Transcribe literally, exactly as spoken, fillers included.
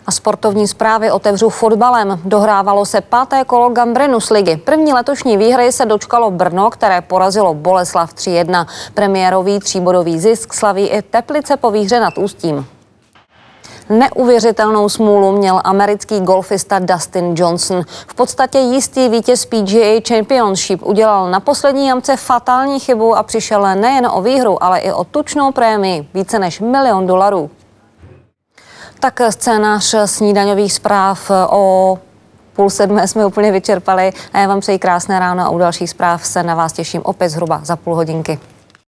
A sportovní zprávy otevřu fotbalem. Dohrávalo se páté kolo Gambrinus ligy. První letošní výhry se dočkalo Brno, které porazilo Boleslav tři jedna. Premiérový tříbodový zisk slaví i Teplice po výhře nad Ústím. Neuvěřitelnou smůlu měl americký golfista Dustin Johnson. V podstatě jistý vítěz P G A Championship udělal na poslední jamce fatální chybu a přišel nejen o výhru, ale i o tučnou prémii více než milion dolarů. Tak scénář snídaňových zpráv o půl sedmé jsme úplně vyčerpali a já vám přeji krásné ráno a u dalších zpráv se na vás těším opět zhruba za půl hodinky.